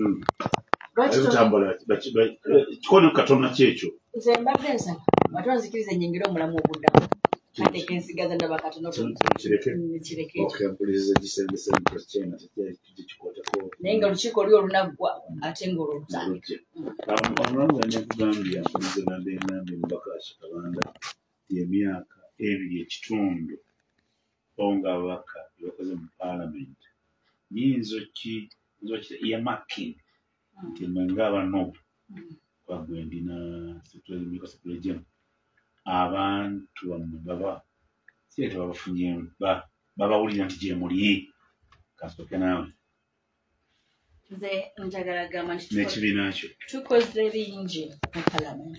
Kikono katona kyekyo. Nze mbadde nsaba batonzikirize nnyingire omulamu oguddamu. Ate kensigaza ndaba katono kireke. Okuyambuliriza gisembese kyena tekikwatako. Naye nga olukiiko luli olunaggwa ate ng'olwo lutandika. Omulamu yakugambye ampuliriza nabbe ngambye Mubaka Aisha Kabanda y'emyaka 2.5 nga ababaka bakoze mu Parliament. Nyinzo ki earmarking nti mwenga abano bagwendina sekulajem abantu baba siyete babafunye babawulira nti gye muli kasoke nawe nze njagala gamba nti n'ekibiina kyo tukoze bingi mu Parliament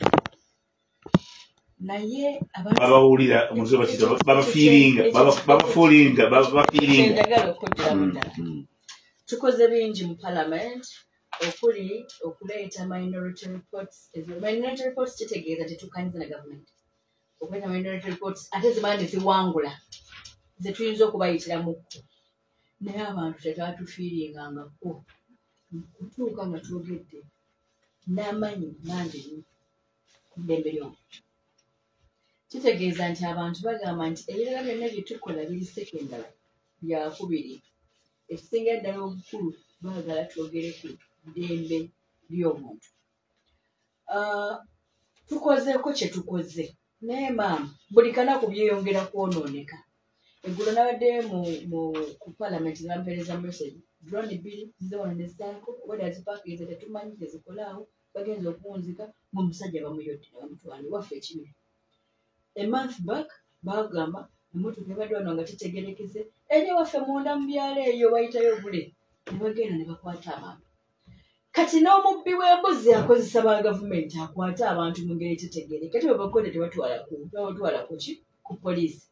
naye babawulira omuze bakita babafiiringa njagala okuddiramu ddala tukoze bingi mu Parliament okuli okuleeta minority reports. Minority reports kitegeeza tetukkanyiza na government. Okuleeta minority reports ate zimandi ziwangula ze tuyinza okubayitiramukko naye abantu tetwatufiiringangako kutuuka nga twogedde n'amanyi mangi ku ddembe ly'omuntu. Kitegeeza nti abantu bagamba nti ebirala byonna bye tukola biri sekendala byakubiri. Ekisinga ddala obukulu baagala twogere ku ddembe ly'omuntu. Tukozeeko kye tukoze naye maama buli kanaku byeyongera kwonooneka. Eggulo nabadde ku Parliament bampeereza message drone 2 zizoona ne zitaako weda zipaakinze tetumanyi tezikolaawo bagenza okuwunzika ng'omusajja bamuyodde ne bamutwala waffe ekibiri. A month back bagamba emmotoka ebadde wano nga kitegerekeze eri waffe munda mu byalo eyo bayitayo bule ne bagenda ne bakwata abantu. Kati n'omubbi w'embuzi akozesa ba gavumenti akwata abantu mu ngeri tetegereke ate babakodde tebatwala ku poliisi.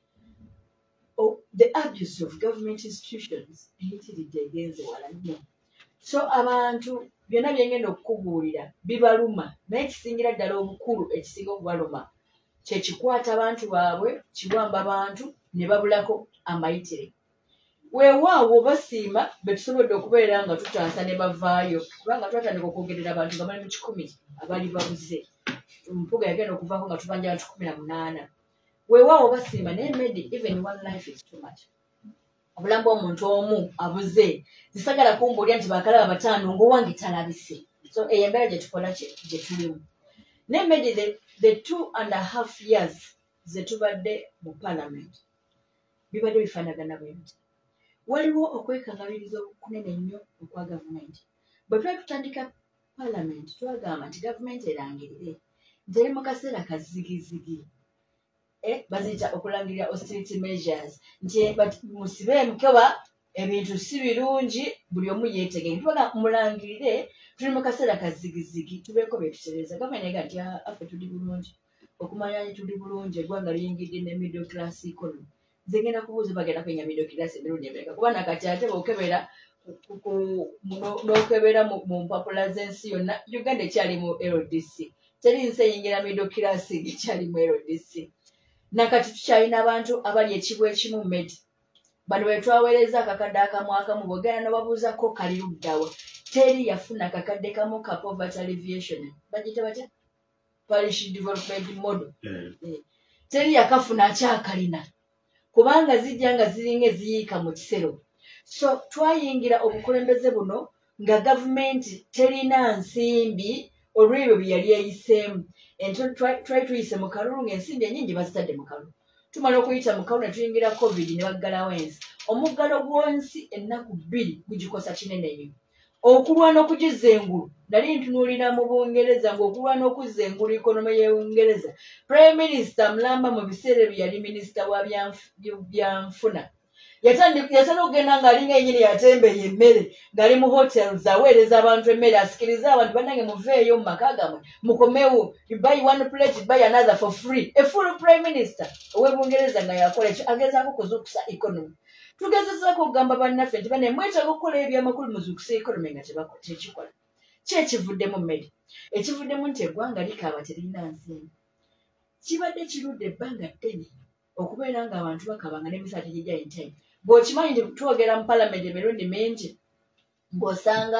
The abuse of government institutions eyitiridde egenze wala nnyo. So abantu byonna byengenda okukubuulira bibaluma naye ekisingira ddala obukulu ekisinga okubaluma kyekikwata abantu baabwe kiwamba abantu ne babulako amayitire. Weewaawo basiima be tusobodde okubeera nga tutaasa ne bavaayo kubanga twatandika okwogerera abantu nga bali mu 100 abali babuze. Ompuga yagenda okuvaako nga tubanja abantu 18. Weewaawo basiima naye maybe even one life is too much. Obulamu bw'omuntu omu abuze zisagala kumbuulira nti bakalaba 5 ng'owange talabise. So eyo embeera gye tukola gye tulimu. Naye maybe the 2.5 years ze tubadde mu Parliament bibadde bifaanagana bwe biti. Waliwo okwekangabiriza okunene nnyo okwa gavumenti. Bwe twali tutandika Parliament twagamba nti gavumenti erangirire nti eri mu kaseera kazigizigi. Baziyita okulangirira austerity measures nti musibe emukeba ebintu si birungi buli omu yeetegeke. Tubaga mulangirire tuli mu kaseera kazigizigi tubeeko betutereza. Gavumenti ega nti affe tuli bulungi okumanya nti tuli bulungi eggwanga liyingidde ne middle class economy. Zengenda kubuuza bagenda kwenga middle class emirundi emeka kuba nakati ate bw'okebera n'okebera mu mpapula z'ensi yonna Uganda ekyali mu LDC teri nsi eyingira middle class ekyali mu LDC. Nakati tukyalina abantu abali ekibwa ekimu mmedi bano bwe twaweereza akakadde akamu akamu bw'ogenda n'obabuuzako kali luddawa teri yafuna akakadde kamu ka poverty alleviation bagiyita batya parish development model teri yakafuna akyakalina kubanga zijja nga ziringa eziyiika mu kisero. So twayingira obukulembeze buno nga gavumenti terina nsimbi olw'ebyo bye yali eyiseemu. Twali tuyise mu kalulu ng'ensimbi ennyingi bazitadde mu kalulu. Tumala okuyita mu kalulu ne tuyingira COVID ne baggalawo ensi. Omuggalo gw'ensi ennaku 2 gugikosa kinene nnyo. Okulwana okugizza engulu nali ntunuulira mu Bungereza ng'okulwana okuzza engulu ikonomi y'Obungereza. Prime Minister Mulamba mu biseera bye yali minisita wa byanfuna yatandika okugenda ng'alinga yennyini yatembeya emmere ng'ali mu hotels aweereza abantu emmere asikiriza abantu bannange muveeyo mu maka gammwe mukomewo you buy one plate you buy another for free. A full Prime Minister ow'Ebungereza nga yakola ekyo agezaako kuzuukusa economy. Tugezezaako okugamba bannaffe nti bane mwetaaga okukola ebyamakulu muzuukusa economy nga tekikola. Ki ekivuddemu mmere? Ekivuddemu nti eggwanga likaaba terina nsimbi. Kibadde kirudde ebbanga ddene okubeera ng'abantu bakaba nga n'emisaala tegijja in time. Bw'okimanyi nti twogera mu Parliament emirundi mingi ng'osanga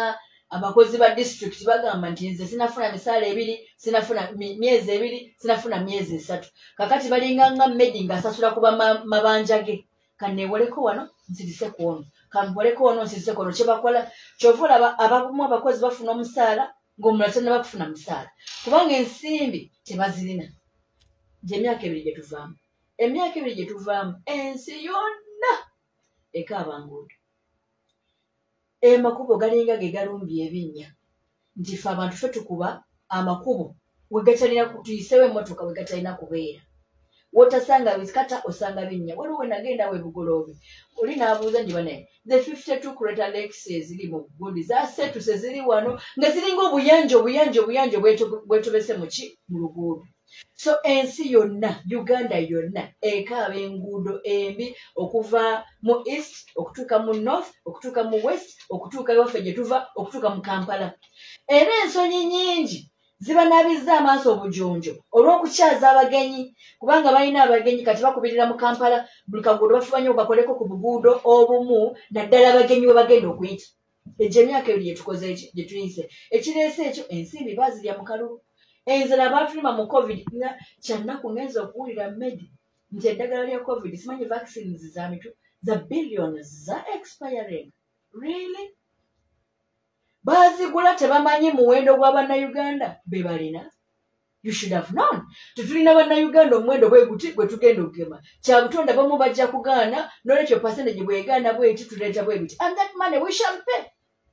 abakozi ba district bagamba nti nze sinafuna misaala 2 sinafuna myezi 2 sinafuna myezi 3 kakati balinga nga Medi ngasasula kuba mabanja ge kanewoleko wano nsirise kuono kamboleko wano nsirise kuono kyebakola kyovula abamu abakozi bafuna omusaala ng'omulala tena bakufuna musaala kubanga ensimbi tebazirina gye emyaka 2 gye tuvaamu emyaka 2 gye tuvaamu ensi yonna ekaaba nguudo makubo galinga ge galumbye ebinnya nti fe abantu fe tukuba amakubo wegatalina tuyisewo emmotoka wegatalina kubeera wotasanga bisikata osanga binnya waliwo we nagenda we bugoloobe oli n'abuuza nti banaye the 52 Crater Lakes ziri mu Bugundi zasetuse ziri wano nga ziringa obuyanja bwetobese mu luguudo so ensi yonna Uganda yonna ekaaba enguudo embi okuva mu east okutuuka mu north okutuuka mu west okutuuka ewaffe gye tuva okutuuka mu Kampala era ensonyi nyingi ziba nabizza amaaso obujonjo olw'okukyaza abagenyi kubanga balina abagenyi kati bakubirira mu Kampala buli kaguudo bafuba nnyo bakoleko ku buguudo obumu naddala abagenyi we bagenda okuyita egyo emyaka 2 gye tukoze gye tuyise ekireese ekyo ensimbi bazirya mu kalulu enzala baatulima mu covid kyannaku ngenza okuwulira Medi nti eddagala lya covid simanyi vaccines za mitu za billions za expiring really bazigula tebamanyi muwendo gwa bannayuganda be balina you should have known tetulina bannayuganda omuwendo bweguti gwe tugenda okugema kyabutonda bamu bajja kugaana n'olwekyo percentage bwegaana bweti tuleeta bweguti and that money we shall pay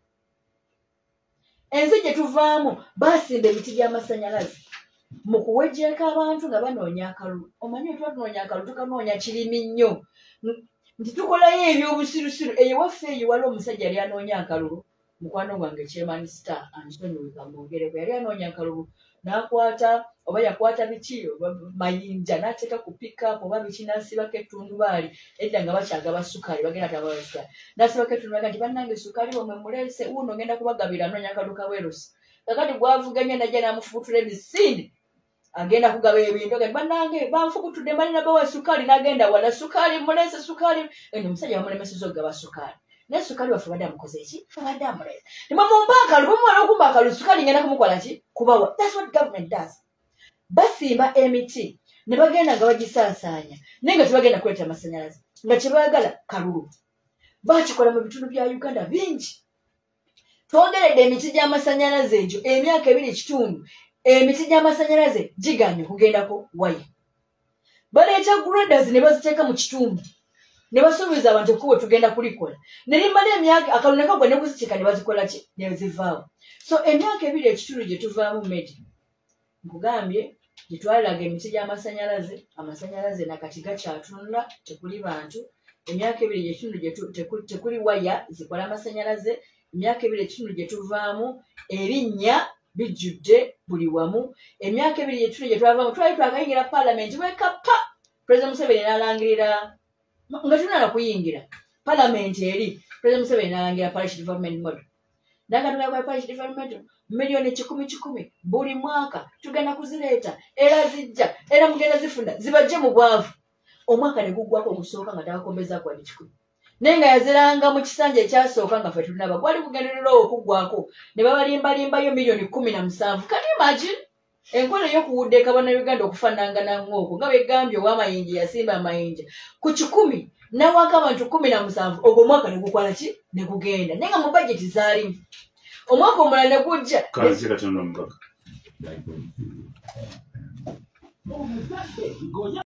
ensi gye tuvaamu basimba emiti gy'amasanyalaze mu kuwejjeeko abantu nga banoonya akalulu omanyi tuba tunoonya akalulu tukanoonya kirimi nnyo nti tukolayo ebyobusirusiru eyo waffe eyo waliwo omusajja yali anoonya akalulu mukwano gwange Chairman Star ansonyiweka mwongereko yali anoonya akalulu n'akwata oba yakwata biki mayinja n'ateeka ku pickup oba biki n'asibako ettundubaali edda nga bakyagaba sukaali bagenda tabala sukaali n'asibako ettundubaali nti bannange sukaali bwe muleese wuuno ngenda kubagabira anoonya akalulu kabwerusi kakati gwavuganya najja n'amufubutula emisinde agenda kugaba ebintu agati bannange banfubutudde malina bawa sukaali n'agenda wala sukaali muleese sukaali omusajja bamulemeseza okugaba sukaali naye sukaali waffe badde amukoze eki badde amuleese nimamumba akalulu bamumala okumba akalulu sukaali ngenda kumukola ki kubawa that's what government does basimba emiti ne bagenda nga bagisaasaanya naye nga tebagenda kuleeta amasanyalaze nga kyebaagala kalulu bakikola mu bitundu bya Uganda bingi twongeredde emiti gy'amasanyalaze egyo emyaka 2 kitundu emiti gy'amasanyalaze giganye kugendako waya baleeta graders ne baziteeka mu kitundu ne basuubiza abantu ekkubo tugenda kulikola ne limala emyaka akalulu ne kagwa ne kuzikika ne bazikola ki ne zivaawo so emyaka 2 ekitundu gye tuvaamu Medi nkugambye gye twaliraga emiti gy'amasanyalaze amasanyalaze nakati gakyatunula tekuli bantu emyaka 2 ekitundu tekuli waya zikola amasanyalaze emyaka 2 ekitundu gye tuvaamu ebinnya bijjudde buli wamu emyaka 2 ekitundu gye twavaamu twali twakayingira parliament wekapa President Museveni n'alangirira nga tunala kuyingira parliament eri President Museveni n'alangirira parish development model nakatula kwa parish development milioni 10 buli mwaka tugenda kuzireeta era zijja era mugenda zifunda zibajje mu bwavu omwaka ne guggwako ogusooka nga tabakombeza kwa 10 naye nga yaziranga mu kisanja ekyasooka nga ffe tunaba gwali kugenderera okuggwako ne babalimbalimbayo milioni 17 can you imagine enkola y'okuwuddeka bannayuganda okufaananga nang'oko nga begambye ow'amayinja yasimba amayinja ku 10 nawaka abantu 17 ogwo omwaka ne gukola ki ne gugenda naye nga mu bajeti zaalimu omwaka omulala ne gujja kazi katonda omubaka